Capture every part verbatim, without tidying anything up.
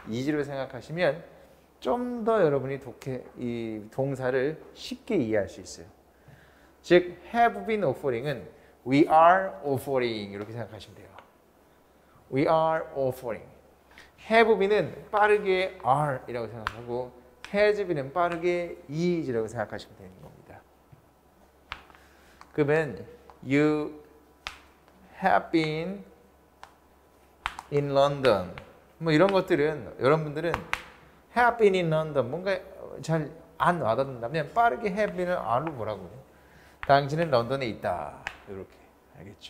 is로 생각하시면 좀 더 여러분이 독해, 이 동사를 쉽게 이해할 수 있어요. 즉 have been offering은 we are offering 이렇게 생각하시면 돼요. we are offering. have been은 빠르게 are 이라고 생각하고 has been은 빠르게 is라고 생각하시면 되는 겁니다. 그러면 you have been in London 뭐 이런 것들은 여러분들은 have been in London 뭔가 잘 안 와닿는다면 빠르게 have been을 are로 보라고. 당신은 런던에 있다. 이렇게 알겠죠?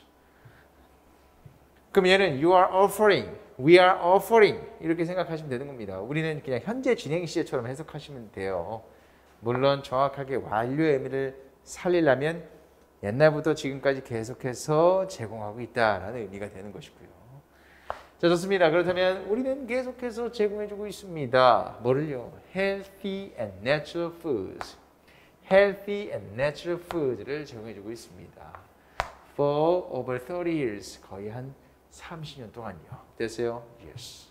그럼 얘는 you are offering, we are offering 이렇게 생각하시면 되는 겁니다. 우리는 그냥 현재 진행 시제처럼 해석하시면 돼요. 물론 정확하게 완료의 의미를 살리려면 옛날부터 지금까지 계속해서 제공하고 있다라는 의미가 되는 것이고요. 자, 좋습니다. 그렇다면 우리는 계속해서 제공해주고 있습니다. 뭐를요? Healthy and natural foods. Healthy and natural foods를 제공해주고 있습니다. For over thirty years. 거의 한 삼십 년 동안요. 됐어요? Yes.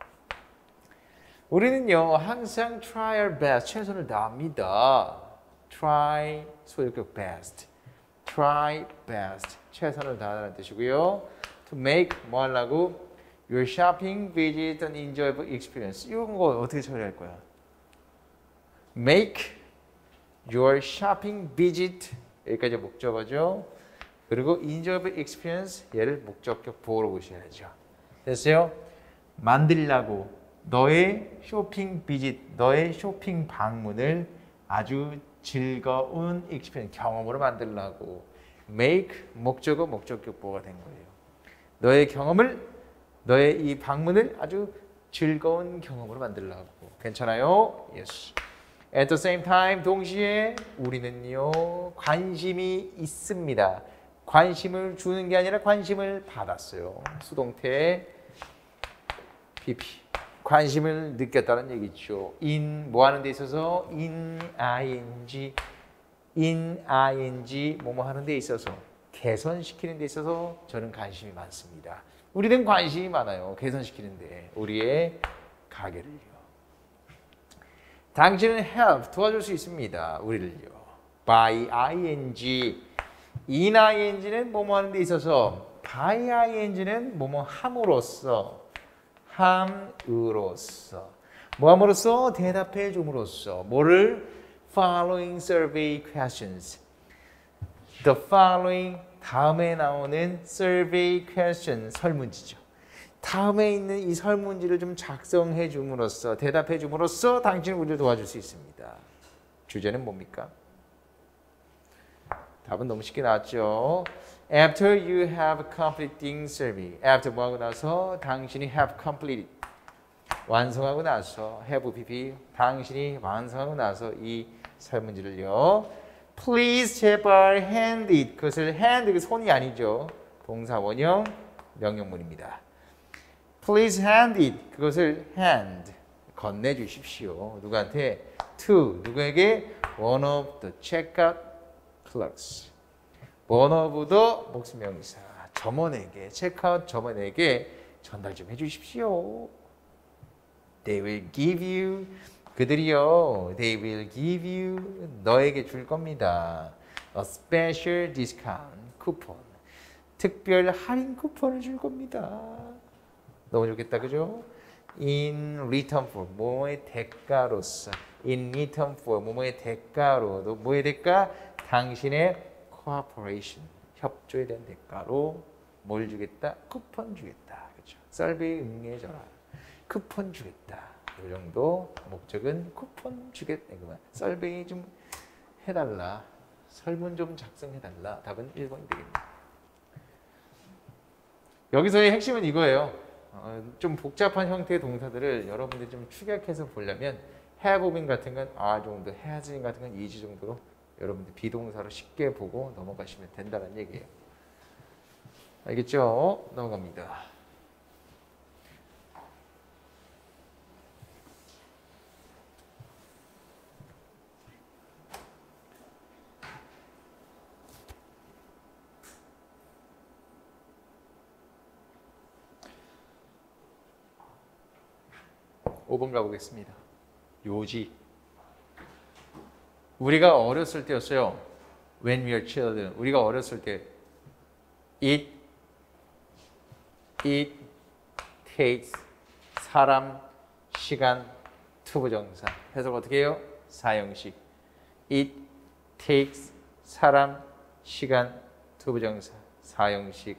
우리는요, 항상 try our best. 최선을 다합니다. Try, 소유격 best. Try best. 최선을 다하는 뜻이고요. To make, 뭐 하려고? Your shopping visit an enjoyable experience. 이런 거 어떻게 처리할 거야? Make your shopping visit. 여기까지 목적어죠. 그리고 enjoyable experience. 얘를 목적격 보호로 보셔야죠. 됐어요? 만들라고 너의 쇼핑 비짓, 너의 쇼핑 방문을 아주 즐거운 experience, 경험으로 만들라고. make, 목적어, 목적격 보호가 된 거예요. 너의 경험을, 너의 이 방문을 아주 즐거운 경험으로 만들라고. 괜찮아요? Yes. At the same time, 동시에 우리는요, 관심이 있습니다. 관심을 주는 게 아니라 관심을 받았어요. 수동태 피피. 관심을 느꼈다는 얘기죠. in 뭐 하는 데 있어서 in ing in ing 뭐뭐 하는 데 있어서 개선시키는 데 있어서 저는 관심이 많습니다. 우리는 관심이 많아요. 개선시키는데 우리의 가게를요. 당신은 help 도와줄 수 있습니다. 우리를요. by ing in ing는 뭐뭐 하는 데 있어서 by ing는 뭐뭐 함으로써 함으로써 뭐함으로써 대답해 줌으로써 뭐를 following survey questions the following 다음에 나오는 survey question 설문지죠. 다음에 있는 이 설문지를 좀 작성해 줌으로써 대답해 줌으로써 당신은 우리를 도와줄 수 있습니다. 주제는 뭡니까? 답은 너무 쉽게 나왔죠. After you have completing survey. After 뭐하고 나서 당신이 have completed. 완성하고 나서 have pp. 당신이 완성하고 나서 이 설문지를요. Please 제발 hand it. 그것을 hand, 그 손이 아니죠. 동사 원형 명령문입니다. Please hand it. 그것을 hand. 건네주십시오. 누구한테? To. 누구에게? One of the checkout clerks. One of the 목수명사. 점원에게, 체크아웃 점원에게 전달 좀 해주십시오. They will give you. 그들이요. They will give you. 너에게 줄 겁니다. A special discount 쿠폰. 특별 할인 쿠폰을 줄 겁니다. 너무 좋겠다, 그죠? In return for. 뭐뭐의 대가로서. In return for. 뭐뭐의 대가로. 너 뭐의 대가? 당신의 cooperation. 협조에 대한 대가로 뭘 주겠다? 쿠폰 주겠다. 그렇죠? 서비에 응해줘라. 쿠폰 주겠다. 이 정도 목적은 쿠폰 주겠다. 서비에 좀 해달라. 설문 좀 작성해달라. 답은 일 번이 되겠네요. 여기서의 핵심은 이거예요. 어, 좀 복잡한 형태의 동사들을 여러분들이 좀 축약해서 보려면 have been 같은 건 are 정도, has been 같은 건 is 정도로 여러분들 비동사로 쉽게 보고 넘어가시면 된다는 얘기예요. 알겠죠? 넘어갑니다. 오 번 가보겠습니다. 요지. 우리가 어렸을 때였어요. When we are children. 우리가 어렸을 때 it, it takes 사람, 시간, 투부정사. 해석 어떻게 해요? 사형식. It takes 사람, 시간, 투부정사. 사형식.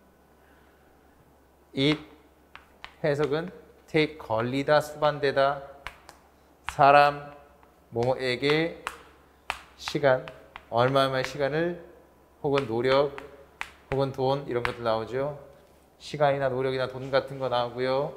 it 해석은 take 걸리다, 수반되다. 사람, 뭐뭐에게 시간, 얼마만의 시간을 혹은 노력 혹은 돈 이런 것들 나오죠. 시간이나 노력이나 돈 같은 거 나오고요.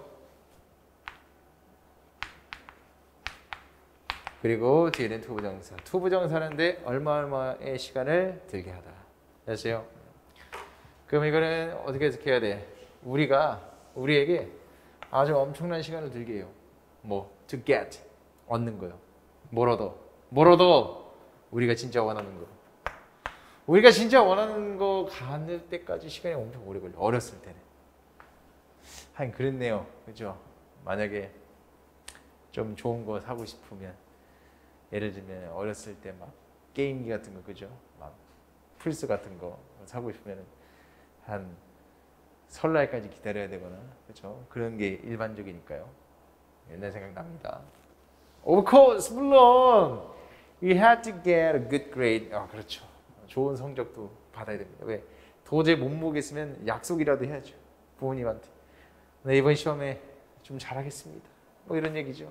그리고 뒤에는 투부정사. 투부정사인데 얼마 얼마의 시간을 들게 하다. 됐어요? 그럼 이거는 어떻게 해석해야 돼? 우리가 우리에게 아주 엄청난 시간을 들게 해요. 뭐 to get 얻는 거요. 뭘 얻어? 뭘 얻어? 우리가 진짜 원하는 거. 우리가 진짜 원하는 거 가는 때까지 시간이 엄청 오래 걸려. 어렸을 때는. 하긴 그랬네요. 그죠? 만약에 좀 좋은 거 사고 싶으면 예를 들면 어렸을 때 막 게임기 같은 거 그죠? 막 플스 같은 거 사고 싶으면 한 설날까지 기다려야 되거나 그죠? 그런 게 일반적이니까요. 옛날 생각납니다. Of course, 물론 we had to get a good grade. 아 그렇죠. 좋은 성적도 받아야 됩니다. 왜? 도저히 못 보겠으면 약속이라도 해야죠. 부모님한테. 네, 이번 시험에 좀 잘하겠습니다. 뭐 이런 얘기죠.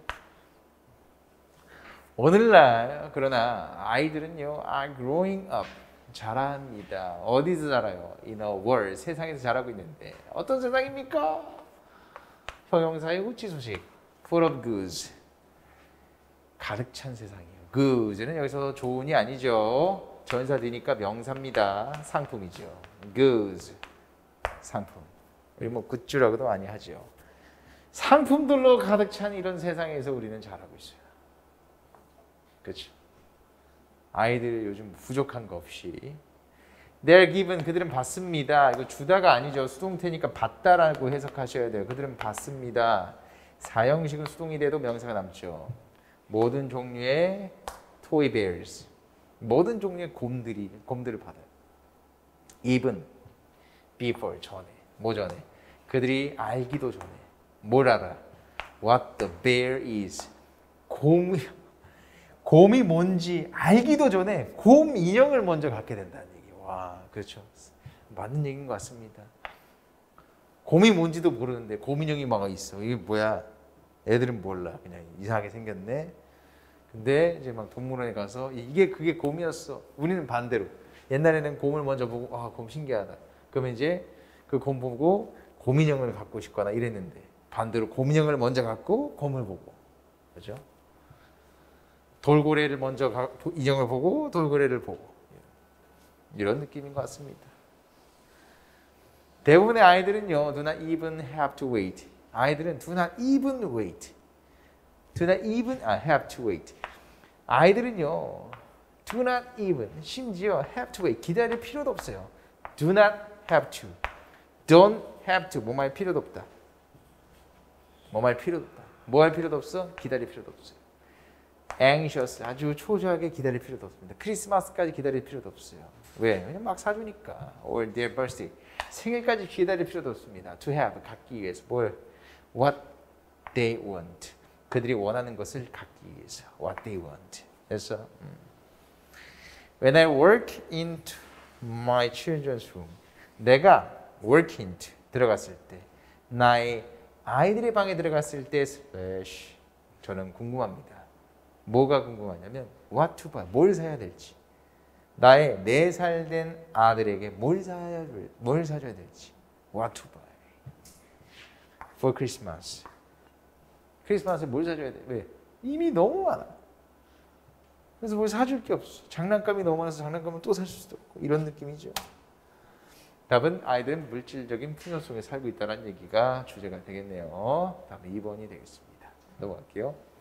오늘날 그러나 아이들은요 are growing up. 자랍니다. 어디서 자라요? In a world. 세상에서 자라고 있는데 어떤 세상입니까? 형용사의 후치 소식. Full of goods. 가득 찬 세상이에요. goods는 여기서 좋은이 아니죠. 전사되니까 명사입니다. 상품이죠. goods. 상품. 우리 뭐 굿즈라고도 많이 하죠. 상품들로 가득 찬 이런 세상에서 우리는 자라고 있어요. 그렇죠. 아이들 요즘 부족한 거 없이 They're given 그들은 받습니다. 이거 주다가 아니죠. 수동태니까 받다라고 해석하셔야 돼요. 그들은 받습니다. 사형식은 수동이 돼도 명사가 남죠. 모든 종류의 toy bears 모든 종류의 곰들이 곰들을 받아요. even before 전에 뭐 전에 그들이 알기도 전에 뭘 알아? What the bear is 곰 곰이 뭔지 알기도 전에 곰 인형을 먼저 갖게 된다는 얘기. 와, 그렇죠. 맞는 얘기인 것 같습니다. 곰이 뭔지도 모르는데 곰 인형이 막 있어. 이게 뭐야? 애들은 몰라. 그냥 이상하게 생겼네. 근데 이제 막 동물원에 가서 이게 그게 곰이었어. 우리는 반대로. 옛날에는 곰을 먼저 보고 아, 곰 신기하다. 그러면 이제 그 곰 보고 곰 인형을 갖고 싶거나 이랬는데 반대로 곰 인형을 먼저 갖고 곰을 보고. 그렇죠? 돌고래를 먼저 가, 인형을 보고 돌고래를 보고 이런 느낌인 것 같습니다. 대부분의 아이들은요 do not even have to wait. 아이들은 do not even wait. do not even 아, have to wait. 아이들은요 do not even 심지어 have to wait 기다릴 필요도 없어요. do not have to. don't have to 뭐 할 필요도 없다. 뭐 할 필요도 없다. 뭐 할 필요도 없어? 기다릴 필요도 없어요. anxious 아주 초조하게 기다릴 필요도 없습니다. 크리스마스까지 기다릴 필요도 없어요. 왜? 왜냐면 막 사주니까. or their birthday 생일까지 기다릴 필요도 없습니다. to have 갖기 위해서 뭘? what they want 그들이 원하는 것을 갖기 위해서 what they want. 그래서 음. when I work into my children's room 내가 work into 들어갔을 때 나의 아이들의 방에 들어갔을 때 slash 저는 궁금합니다. 뭐가 궁금하냐면 what to buy, 뭘 사야 될지. 나의 네 살 된 아들에게 뭘 사야 뭘 사줘야 될지. what to buy for Christmas. 크리스마스에 뭘 사줘야 돼? 왜? 이미 너무 많아. 그래서 뭘 사줄 게 없어. 장난감이 너무 많아서 장난감을 또 사줄 수도 없고 이런 느낌이죠. 답은 아이들은 물질적인 풍요 속에 살고 있다는 얘기가 주제가 되겠네요. 다음에 이 번이 되겠습니다. 넘어갈게요.